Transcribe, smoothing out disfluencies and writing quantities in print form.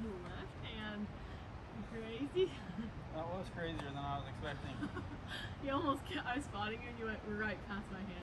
to the left and crazy. That was crazier than I was expecting. You almost, I was spotting you and you went right past my hand.